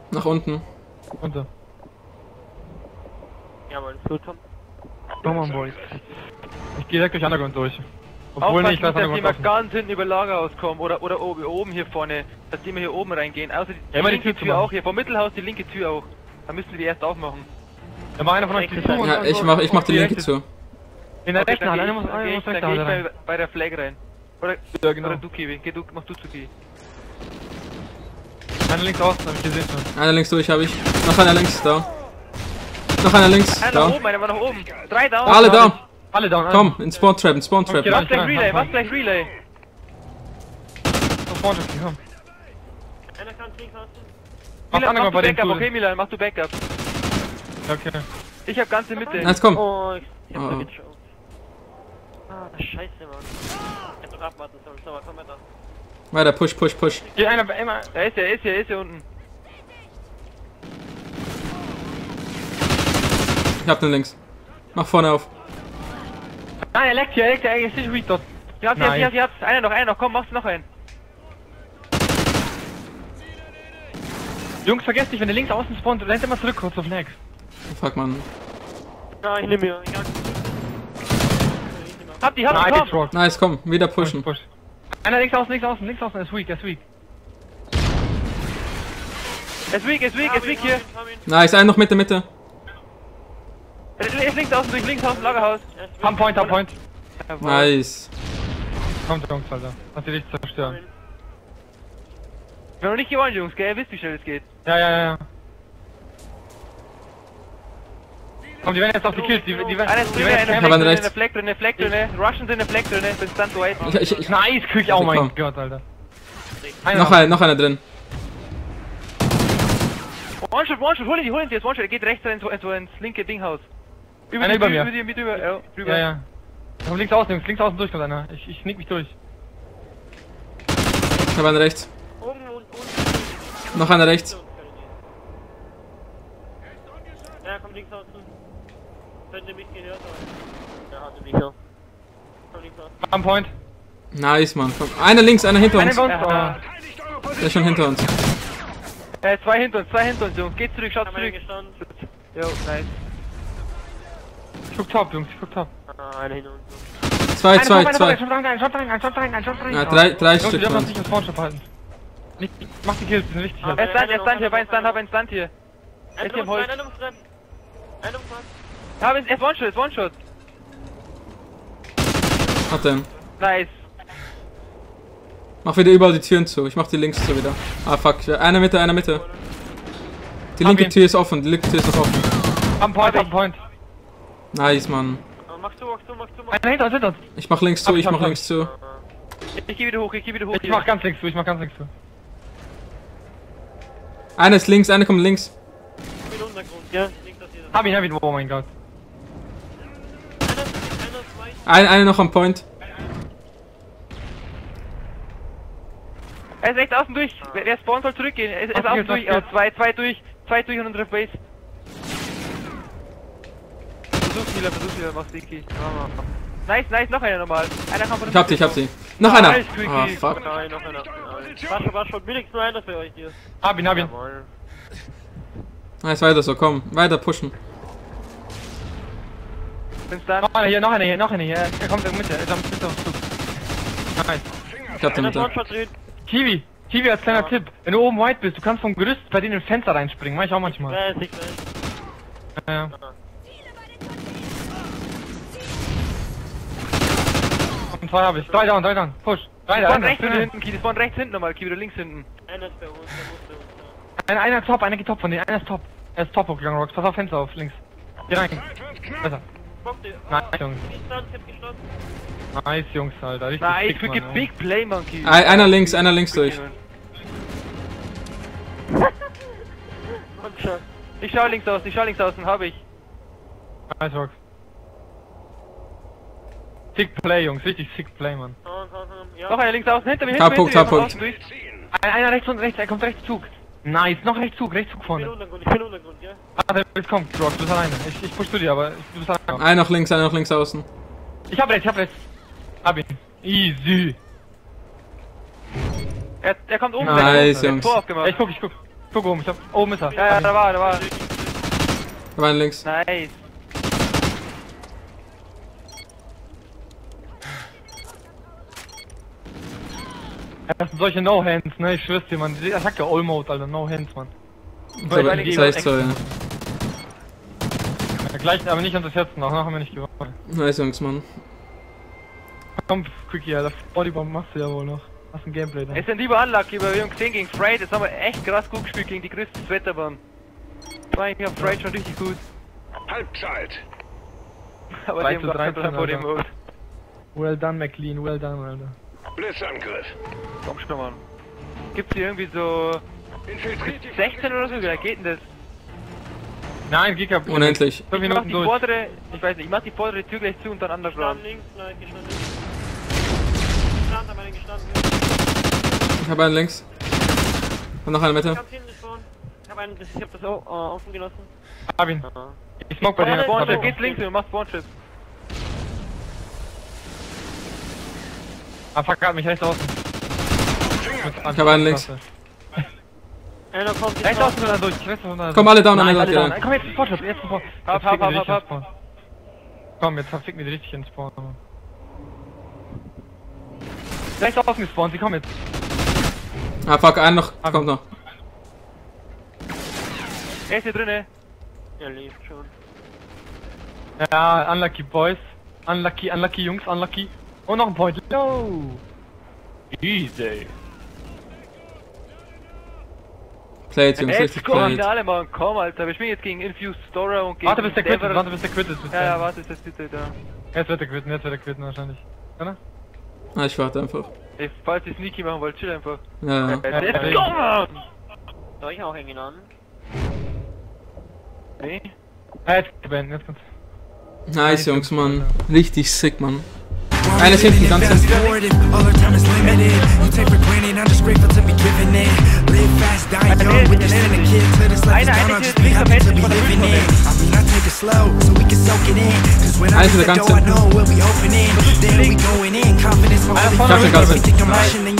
Nach unten. Runter. Jawohl, gut, Tom. Komm on, Boys. Ich gehe direkt durch Underground durch. Obwohl nicht, dass die mal Underground ganz hinten über Lagerhaus kommen oder oben hier vorne, dass die mal hier oben reingehen. Außer die, Ja, immer die linke Tür Tür zumachen. auch hier, vom Mittelhaus die linke Tür auch. Da müssen wir die erst aufmachen. Da war einer von euch die zu. Ja, ich mach die linke zu. In der Okay, rechten Hand, einer muss rechts dann geh Hand ich rein. bei der Flag rein. Oder, Ja, genau. oder du, Kiwi. Mach du zu Kiwi. Einer links außen, hab ich gesehen schon. Einer links durch habe ich. Noch einer links, da. Noch einer links, Einer da. nach oben, einer war nach oben. 3 down. Alle down. Alle down, alle. Komm, in Spawn Trap, in Spawn Trap. Okay, Was gleich Relay, was gleich Relay. Nach vorne, komm. Einer kann links außen. Mach Milan, mach Underground du bei den Backup, Tools. okay Milan, mach du Backup. Okay. Ich hab ganze Mitte. Jetzt komm. Oh, ich hab Oh. da geschaut. Ah, scheiße, Mann. Ich hätte doch abwarten sollen. So, komm mal da. Weiter, push. Geht einer bei immer. Da ist er, ist hier unten. Ich hab den links. Mach vorne auf. Nein, er leckt hier, er ist nicht weak dort. Sie hab's. Einer noch, komm, machst noch einen. Jungs, vergesst nicht, wenn der links außen spawnt, rennt immer zurück kurz auf Lag. Fuck, man. Ja, ich nehm mir. Hab die, Nice, komm. Rock. Nice, komm, wieder pushen. Push. Einer links außen, er ist weak, Er ist weak hier. Nice, einen noch Mitte. Er ist links außen, Lagerhaus. Ham Point. Nice. Kommt, Jungs, Alter. Lass die dich zerstören. Wir haben noch nicht gewonnen, Jungs, gell? Ihr wisst, wie schnell es geht. Ja. Komm, die werden jetzt auf die Kills, die werden Einer ist die drin, werden einer jetzt Aber Flag rechts. drin, eine Flag drin. Russian sind eine Flag drin, bin stand so weit. Ich, Nice, Quick, oh mein Komm. Gott, Alter. noch einer drin. One-Shot, hol ihn jetzt, One-Shot, er geht rechts rein, so ins linke Dinghaus. Einer über mir. Ja, drüber. Ja. Komm, links außen, Jungs, links außen durch kommt einer. Ich sneak mich durch. Ich hab einen rechts. Oben und Noch einer rechts. Ja, komm links außen. Könnte mich gehört haben. Ja, hatte mich ja. Komm links außen. Ham Point. Nice, Mann. Komm. Einer links, einer hinter Einer uns. bei uns. Der ist schon hinter uns. Zwei hinter uns, Jungs. Geht zurück, schaut Haben wir zurück. gestanden. Jo, nice. Ich guck top, Jungs, ich guck top. Ah, einer hinter uns. Zwei. Ein Shot rein. Ja, drei Jungs, Stück wir dürfen von uns uns. nicht ins Spawn verhalten. Nicht, mach die Kills, die sind wichtig. Ah, Alter. Er stand hier, hab einen Stand hier. Einer hier im muss Holz. rein, einer muss rein. Einer muss rein. Ja, er ist One-Shot. Hat den. Nice. Mach wieder überall die Türen zu. Ich mach die links zu wieder. Ah, fuck. Ja, einer Mitte. Die linke Tür ist offen. Die linke Tür ist noch offen. Ham Point. Nice, Mann. Mach zu. Einer hinter uns. Ich mach links zu, ich mach Hab. links zu. Ich geh wieder hoch. Ich mach ganz links zu, Einer ist links, einer kommt links. Ich bin Untergrund, ja. Links aus jeder. Hab ihn, oh mein Gott. Einer, zwei. Einer noch am Point. Er ist rechts außen durch. Der Spawn soll zurückgehen. Er ist Okay, außen durch. okay. Ja, zwei durch und unsere Base. Versuch wieder, mach Sticky. Nice, noch einer normal. Einer kann von Ich hab sie. Noch einer. Nice, Quickie. Ah, fuck. Nein, noch einer. War schon wenigstens nur einer für euch hier. Hab ihn. Jawohl. Nice, weiter so, komm. Weiter pushen. Bin stand. Noch einer hier. Er kommt in der Mitte, er ist am Mitte auf Zug. Nice. Ich hab den Einer Mitte. One-Shot dreht. Kiwi als kleiner Tipp. Wenn du oben white bist, du kannst vom Gerüst bei denen in Fenster reinspringen. Mach ich auch manchmal. Weiß ich. Ja. Und zwei hab ich. Drei down. Push. Drei Spawn down. rechts hinten, Kiwi. Spawn rechts hinten nochmal, Kiwi, oder links hinten. Einer ist bei uns, der muss bei uns. Einer ist top, einer geht top von denen. Einer ist top. Er ist top hochgegangen, Rocks. Pass auf, Fenster auf, links. Hier rein. Besser. Guck dir. Nice, Jungs. Ich hab gestanden. Nice, Jungs, Alter. Richtig Nice, dick, Quickie, Mann, Big Play, Monkey. Einer links durch. Und schon. Ich schau links außen, hab ich. Nice, Rocks. Sick Play, Jungs. Richtig sick Play, Mann. Ja. Noch einer links außen, hinter mir, K-Punkt. außen durch. Einer rechts und rechts, er kommt rechts Zug. Nice, noch rechts Zug Ich bin vorne. Untergrund, ja. Warte, jetzt kommt, Rocks, du bist alleine. Ich push zu dir, aber du bist alleine. Einer noch links außen. Ich hab rechts. Hab ihn. Easy. Er kommt oben. Nice, weg. Jungs. Tor aufgemacht. Ich guck. Guck oben, oben ist er. Ja, da war. Da war ein links. Nice. Das sind solche No-Hands, ne? Ich schwör's dir, man. Das sagt ja All-Mode, Alter. No-Hands, man. Das ist echt so, ja. Ja, gleich, aber nicht unterschätzen, auch noch haben wir nicht gewonnen. Nice, Jungs, Mann. Komm, Quickie, Alter. Bodybomb machst du ja wohl noch. Hast ein Gameplay da. Es sind lieber unlucky, weil wir haben gesehen gegen Freight, das haben wir echt krass gut gespielt gegen die größten Wetterbahn. Das war eigentlich auf Freight schon richtig gut. Halbzeit. Aber die haben gar keinen vor dem Mode. Well done, McLean, well done, Alter. Blitzangriff. Komm schon, Mann. Gibt's hier irgendwie so Infiltriert die 16 oder so? Wie geht denn das? Nein, Giga. Unendlich. 5 Ich mach Minuten die durch. vordere, ich weiß nicht, ich mach die vordere Tür gleich zu und dann underground. Stand links, nein, gestanden links. Stand, aber den gestanden. Ich habe einen links. Und noch einen Mitte. Ganz hinten ist vorne. Ich hab das auch offen gelassen. Hab ihn. Aha. Ich smoke bei dir. Spawnchip, geht's links und mach Spawnchip. Ah, fuck, hat mich rechts außen. Ich habe einen links. Einer kommt Rechts außen oder durch, rechts außen oder Komm, alle down, Nein, alle alle down. down. Komm, jetzt ins Spawn, jetzt ins Spawn. Hab. Komm, jetzt fick mir die richtig ins Spawn. Rechts außen gespawnt, sie kommen jetzt. Ah, fuck, einen noch. Kommt noch. Er ist hier drinne. Er lebt schon. Ja, unlucky boys. Unlucky Jungs, unlucky. Und noch ein Point. No! Easy. Played, Jungs, Jetzt richtig komm, played. Finale machen, komm, Alter. Wir spielen jetzt gegen Infused Stora und gegen... Warte bis der quittet, Severus. warte bis der quittet. Ja, warte, ist das bitte da. Jetzt wird er quitten wahrscheinlich. Oder? Ah, ich warte einfach. Ey, falls ihr Sneaky machen wollt, chill einfach. Ja, ja. Let's ja. go, man! Soll ich auch hängen an? Nee. Ah, jetzt beenden, jetzt kommt's. Nice, Jungs, Mann. Richtig sick, Mann. Einer ist hinten, ganz hinten. All our time is limited. You take for granted, I'm just grateful to be given it. Live fast, die young, with this in a kid. Till this life is gone, I'll just be happy to be living it. I mean, I take it slow, so we can soak it in. Cause when I hit the door, I know we'll be opening. Then we going in, confidence, my only Ganz hinten. think I'm rushing, and